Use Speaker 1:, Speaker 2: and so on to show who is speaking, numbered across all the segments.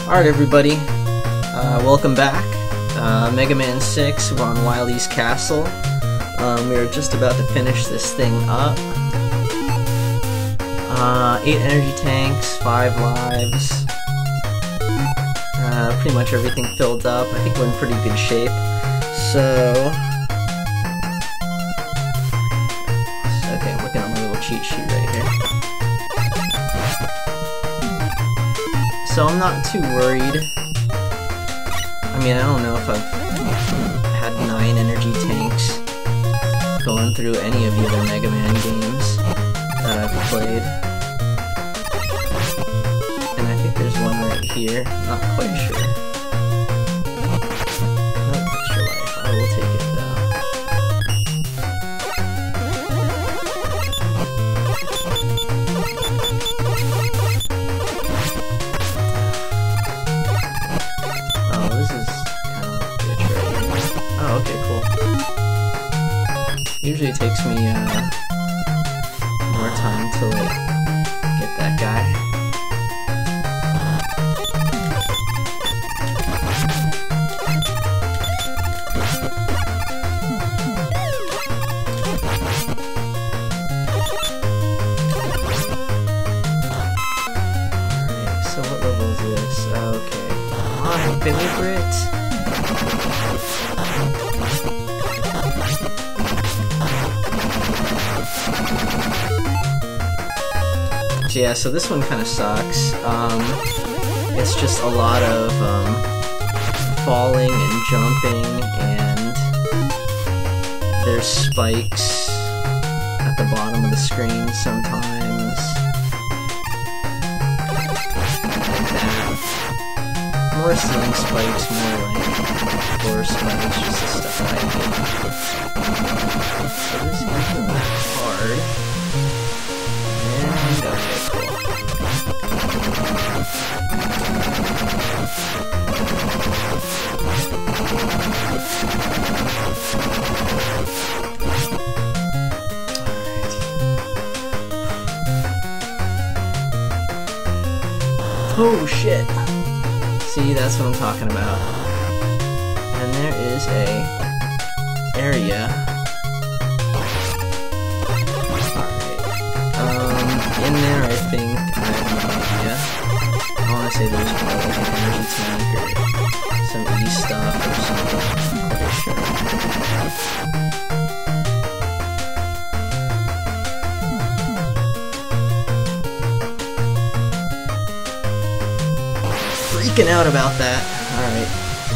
Speaker 1: Alright everybody, welcome back. Mega Man 6, we're on Wily's castle. We're just about to finish this thing up. 8 energy tanks, 5 lives. Pretty much everything filled up. I think we're in pretty good shape. So... okay, I'm looking at my little cheat sheet right here. So I'm not too worried. I mean, I don't know if I've had 9 energy tanks going through any of the other Mega Man games that I've played. And I think there's one right here. Not quite sure. No extra life. I will take it though. Oh, okay, cool. Usually it takes me more time to like get that guy. Alright, so what level is this? Okay. My favorite. Yeah, so this one kind of sucks. It's just a lot of falling and jumping, and there's spikes at the bottom of the screen sometimes. Like that. More ceiling spikes, more like floor spikes, just the stuff that I hate. So this isn't that hard. And okay, cool. Alright. Oh shit! See, that's what I'm talking about. And there is a area. In there, I think, I have no idea. I want to say there's probably like an energy tank or some E stuff or something. I'm not quite sure. Freaking out about that. Alright.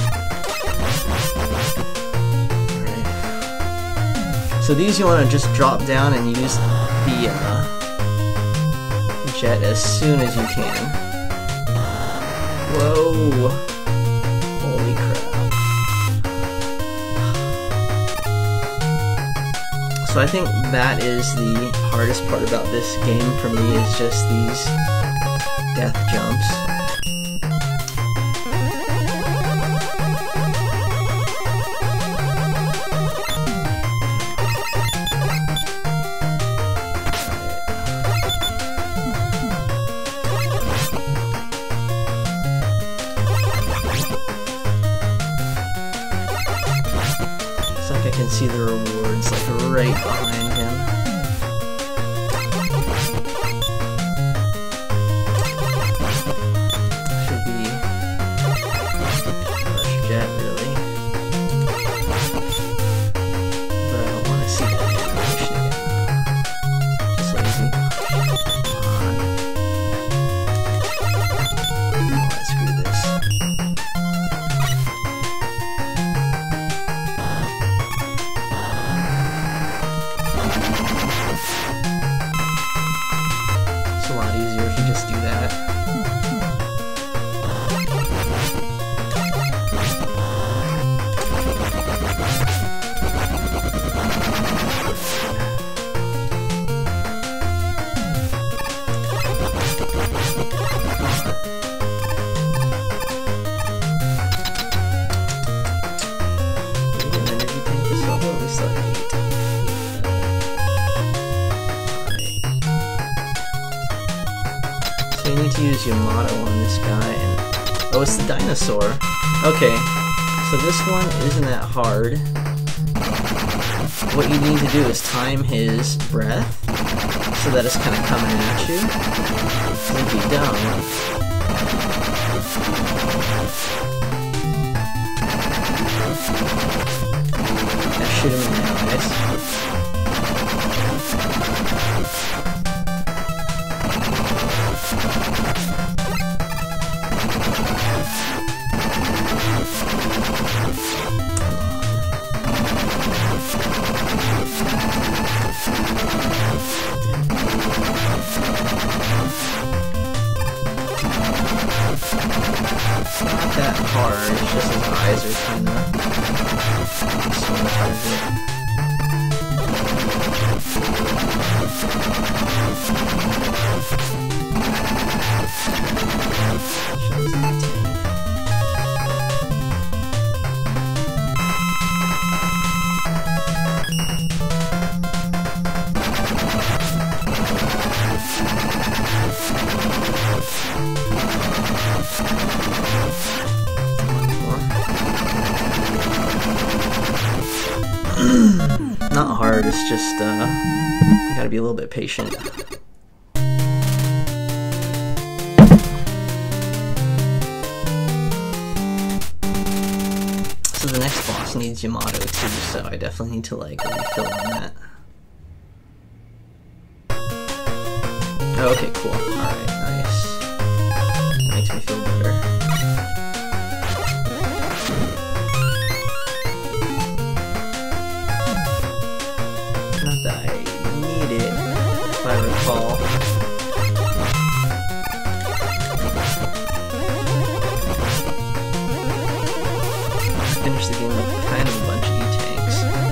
Speaker 1: Alright. So these you want to just drop down and use the, jet as soon as you can. Whoa! Holy crap. So I think that is the hardest part about this game for me, is just these death jumps. I can see the rewards like right behind him. Should be rush jet really. But I don't want to see that animation again. Just lazy. Come on. Alright, screw this. It's a lot easier if you just do that. So you need to use your motto on this guy and Oh, it's the dinosaur. Okay, so this one isn't that hard. What you need to do is time his breath so that it's kind of coming at you. If you don't, shoot him in the eyes. It's not that hard, it's just his eyes are kind of sort of hard Not hard, it's just, you gotta be a little bit patient. So the next boss needs Yamato too, so I definitely need to, like, refill on that. Oh, okay, cool. Alright, nice. That makes me feel better. Not that I need it, if I recall. Finish the game with kind of a bunch of E-tanks.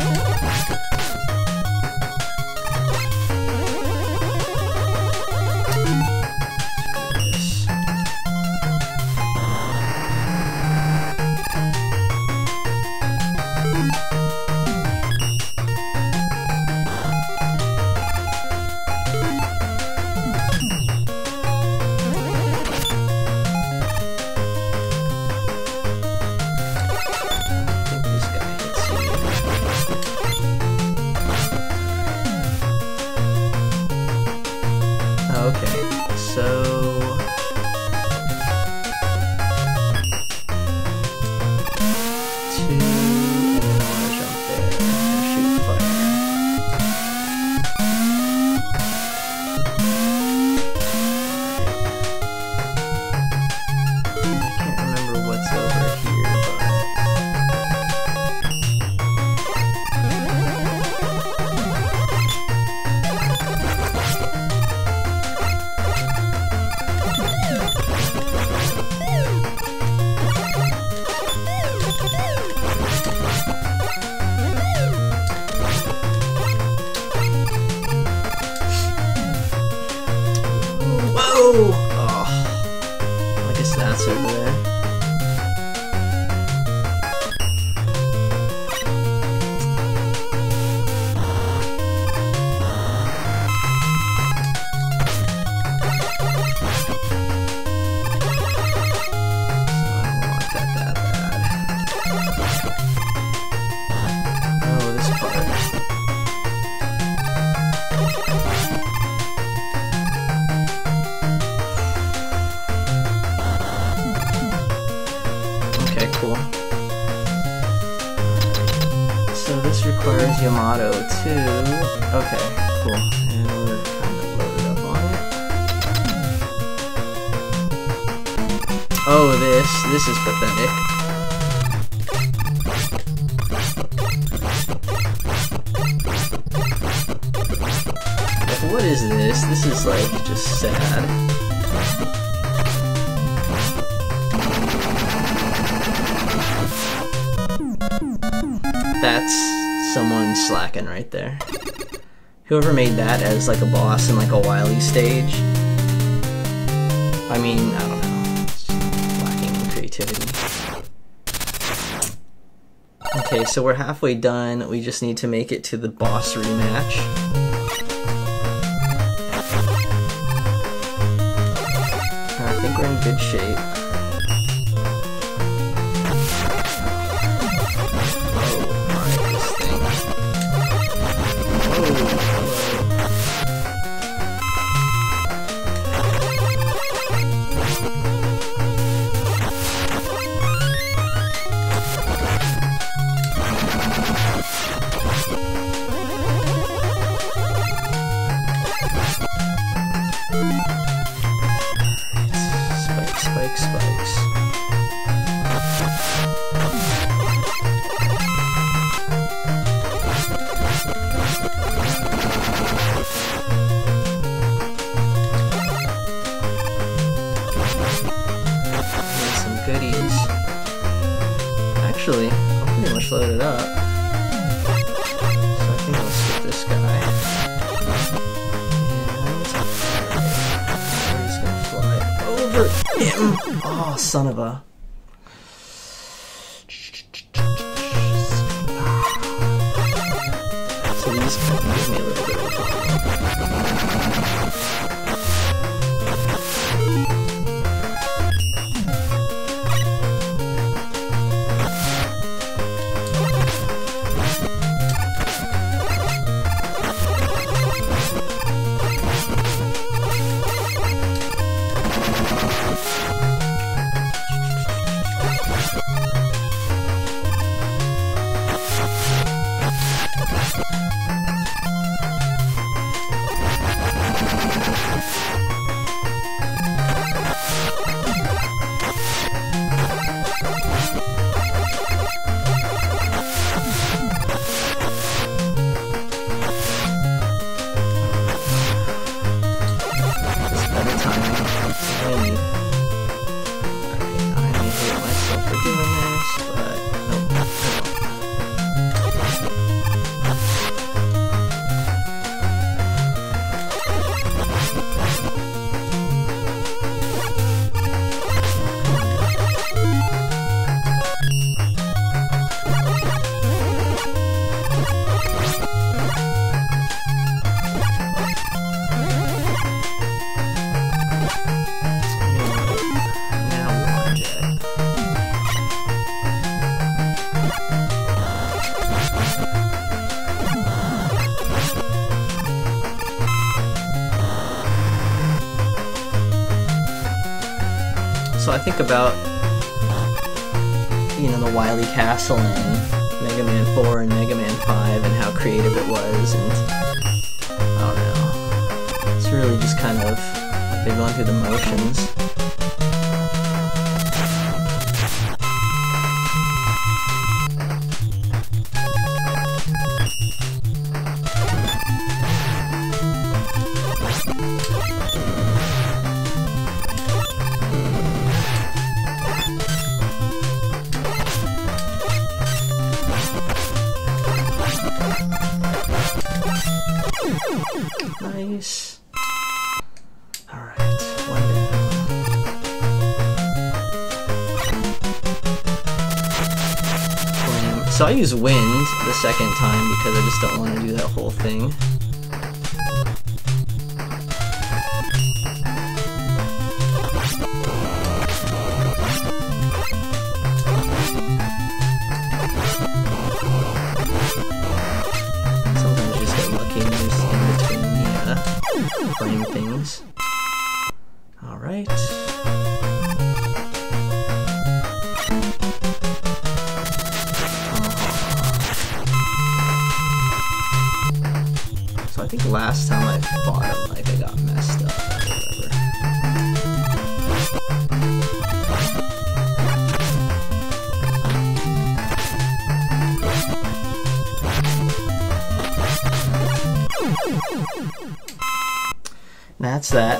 Speaker 1: Okay, so two, and then I want to jump there and shoot fire. I can't remember what's over here, Whoa! Oh, I guess that's over there. Okay, cool. So this requires Yamato too. Okay, cool. And we're kind of loaded up on it. Oh, this is pathetic. Like, what is this? This is like just sad. That's someone slacking right there. Whoever made that as like a boss in like a Wily stage, I mean, I don't know, it's lacking in creativity. Okay, so we're halfway done. We just need to make it to the boss rematch. I think we're in good shape. spikes, spikes. Get some goodies. Actually, I'm pretty much loaded up. So I think I'll skip this guy. And he's gonna fly over him. Oh, son of a. So these kind of give me a little bit of a problem. So I think about, you know, the Wily Castle in Mega Man 4 and Mega Man 5 and how creative it was, and I don't know. It's really just kind of like they're going through the motions. Nice. Alright, one down. Flame. So I use wind the second time because I just don't want to do that whole thing. Flame things. Alright. So I think last time I fought him, like, I got messed up or whatever. That's that.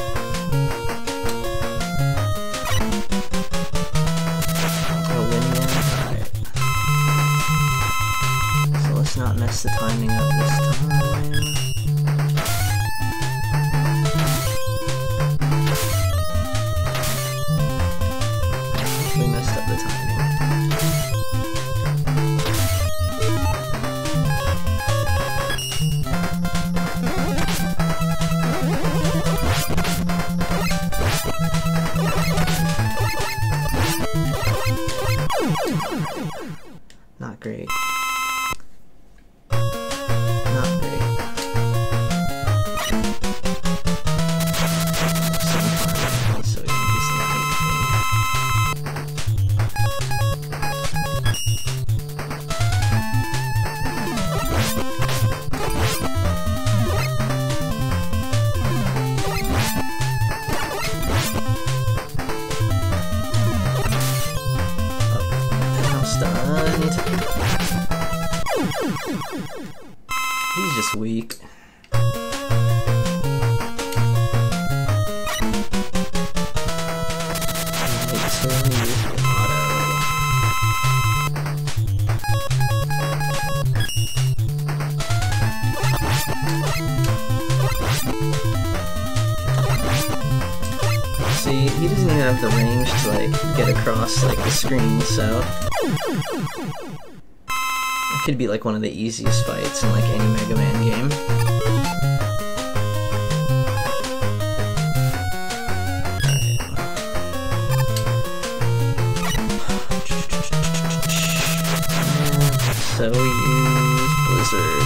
Speaker 1: Alright. So let's not mess the timing up this time. We messed up the timing. and he's just weak. See, he doesn't even have the range to like get across like the screen, so it could be like one of the easiest fights in like any Mega Man game. So we use Blizzard.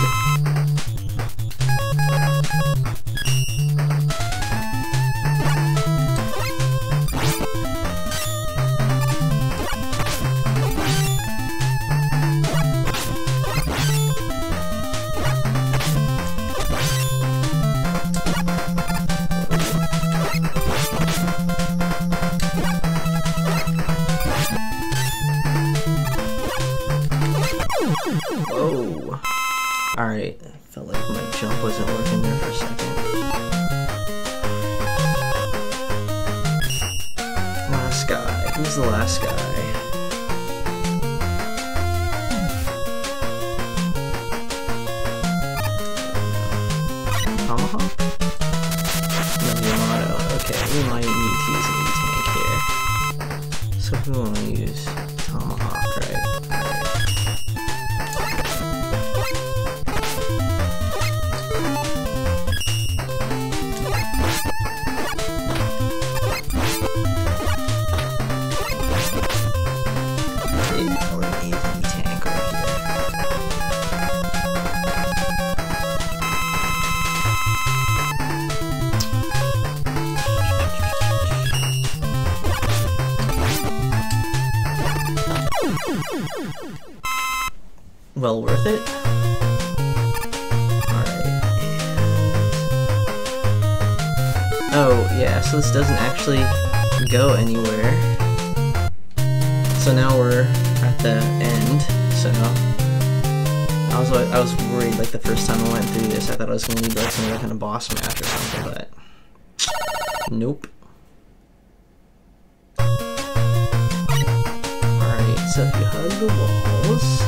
Speaker 1: Whoa. Alright, I felt like my jump wasn't working there for a second. Last guy. Who's the last guy? Tomahawk? No, Yamato. Okay, we might need to use an E-Tank here. So we want to use Tomahawk, right? Well worth it. Alright, and... oh, yeah, so this doesn't actually go anywhere. So now we're at the end, so... I was worried, like, the first time I went through this, I thought I was gonna need, like, some other kind of boss match or something, but... nope. Alright, so if you hug the walls...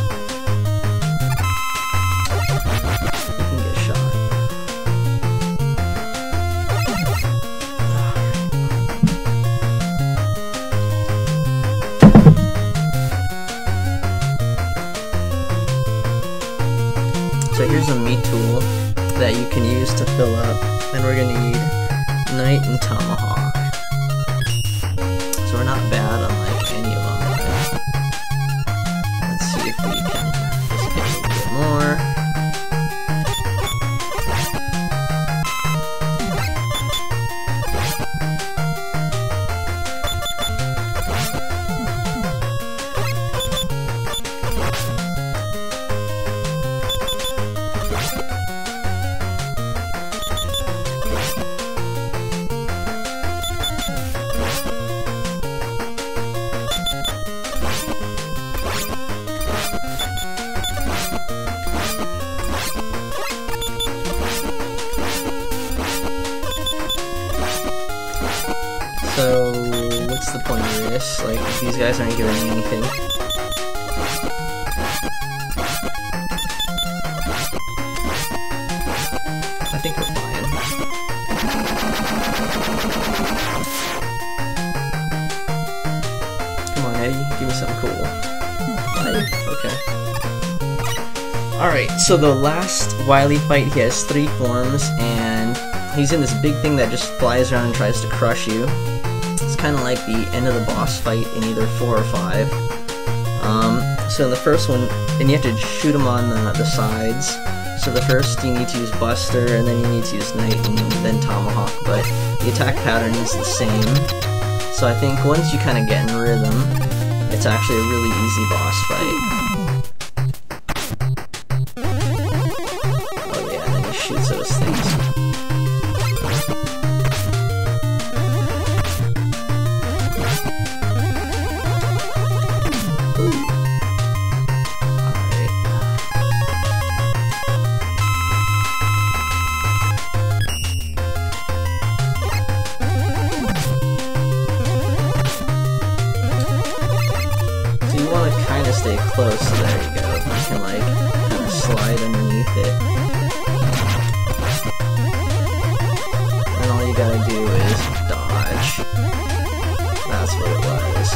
Speaker 1: So here's a meat tool that you can use to fill up, and we're gonna need Knight and Tomahawk. So we're not bad on like any of them. Let's see if we can just get a little bit more. So, what's the point of this? Like, these guys aren't giving me anything. I think we're fine. Come on, Eddie, give me something cool. Life? Okay. Alright, so the last Wily fight, he has 3 forms, and he's in this big thing that just flies around and tries to crush you. It's kind of like the end of the boss fight in either 4 or 5. So in the first one, and you have to shoot him on the sides. So the first you need to use Buster, and then you need to use Knight, and then Tomahawk, but the attack pattern is the same. So I think once you kind of get in rhythm, it's actually a really easy boss fight. Oh yeah, and then he shoots those things. stay close, so there you go. You can like kind of slide underneath it. And all you gotta do is dodge. That's what it was.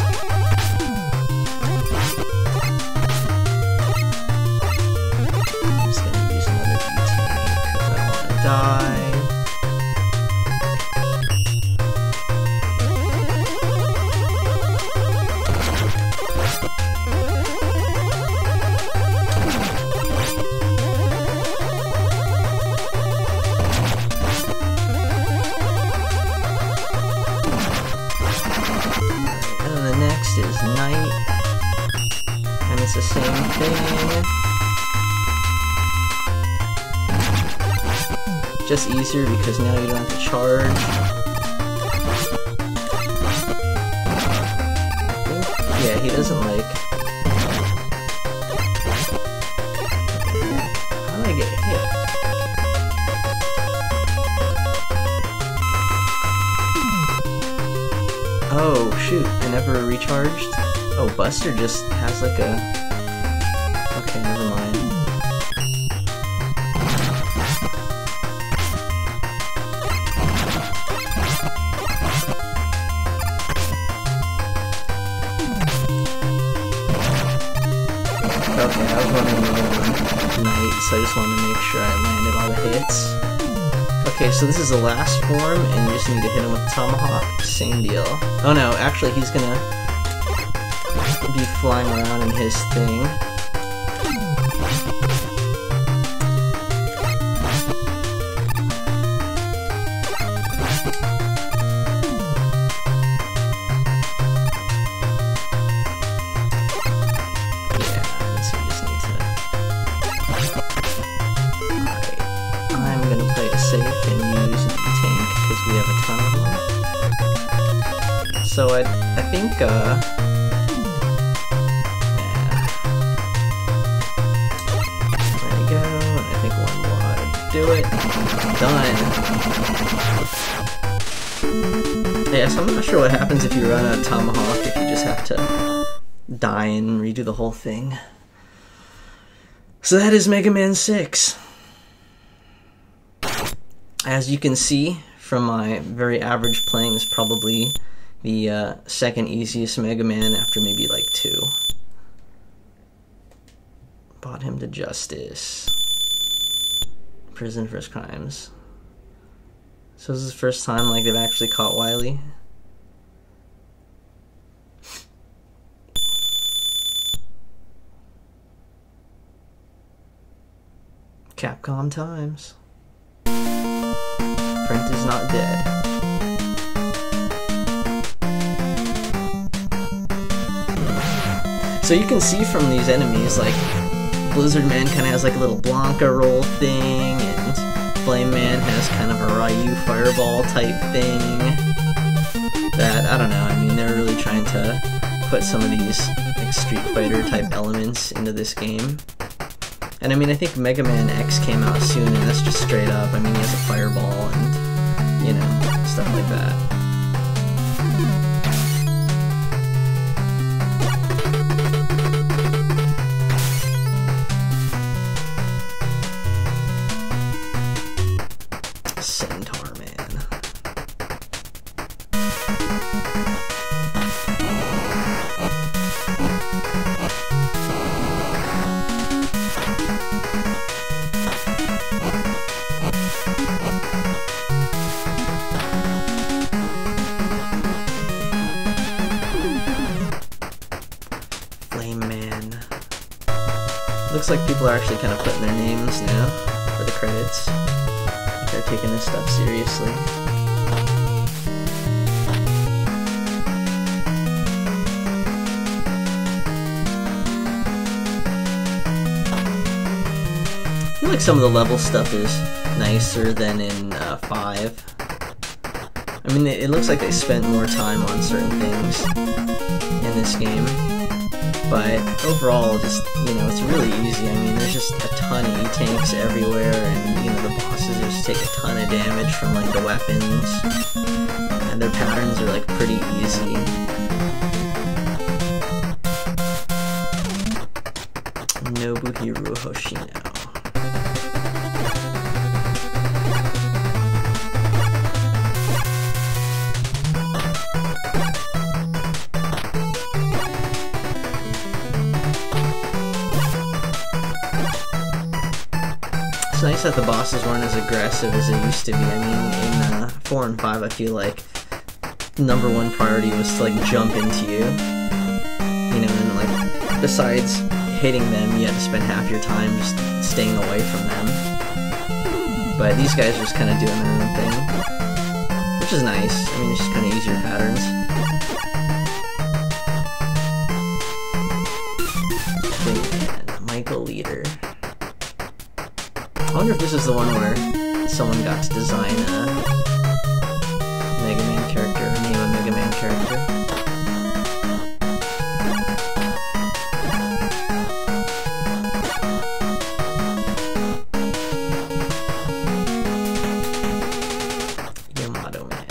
Speaker 1: I'm just gonna use another V-tank because I want to die. Is night, and it's the same thing, just easier because now you don't have to charge. Yeah, he doesn't like... How did I get hit? Oh shoot, I never recharged? Oh, Buster just has like a... Okay, never mind. Okay, I was running night, so I just wanted to make sure I landed all the hits. Okay, so this is the last form, and you just need to hit him with the tomahawk. Same deal. Oh no, actually he's gonna be flying around in his thing. Yeah, so you just need to... Alright, I'm gonna play it safe and use the tank, because we have a ton of them. So I think, yeah. There you go, and I think one more ought to do it. Done. Yeah, so I'm not sure what happens if you run out of tomahawk, if you just have to die and redo the whole thing. So that is Mega Man 6. As you can see from my very average playing, it's probably the second easiest Mega Man after maybe like 2. Brought him to justice. Prison for his crimes. So this is the first time like they've actually caught Wily. Capcom times. Print is not dead. So you can see from these enemies, like, Blizzard Man kind of has like a little Blanca roll thing, and Flame Man has kind of a Ryu fireball type thing. That, I don't know, I mean, they're really trying to put some of these like Street Fighter type elements into this game. And I mean, I think Mega Man X came out soon, and that's just straight up, I mean, he has a fireball and, you know, stuff like that. Centaur Man. Flame Man. Looks like people are actually kind of putting their names now for the credits. They're taking this stuff seriously. I feel like some of the level stuff is nicer than in 5. I mean, it looks like they spent more time on certain things in this game. But overall, just, you know, it's really easy. I mean, there's just a ton of E-tanks everywhere, and, you know, the bosses just take a ton of damage from, like, the weapons. And their patterns are, like, pretty easy. nice that the bosses weren't as aggressive as they used to be. I mean, in 4 and 5, I feel like #1 priority was to like jump into you. You know, and like besides hitting them, you had to spend half your time just staying away from them. But these guys are just kind of doing their own thing, which is nice. I mean, it's just kind of easier patterns. And Michael Leader. I wonder if this is the one where someone got to design a Mega Man character, or name a Mega Man character. Yamato Man.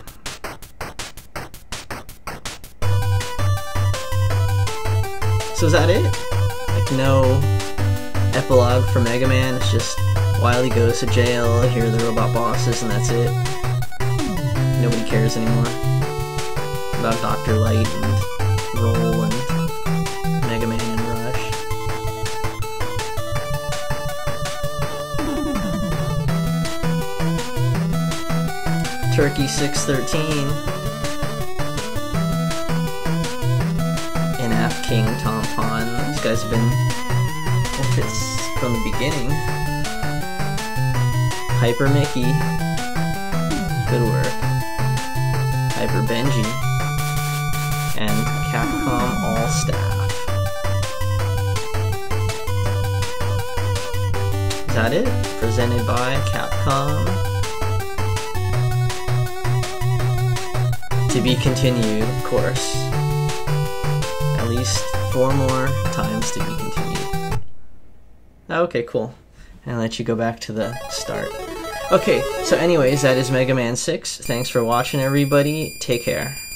Speaker 1: So is that it? Like no epilogue for Mega Man, it's just Wily goes to jail, here are the robot bosses, and that's it. Nobody cares anymore about Dr. Light and Roll and Mega Man and Rush. Turkey 613 and F King Tom Pond. These guys have been it's from the beginning. Hyper Mickey, good work. Hyper Benji, and Capcom All Staff. Is that it? Presented by Capcom. To be continued, of course. At least 4 more times to be continued. Okay, cool. And I'll let you go back to the start. Okay, so anyways, that is Mega Man 6. Thanks for watching, everybody. Take care.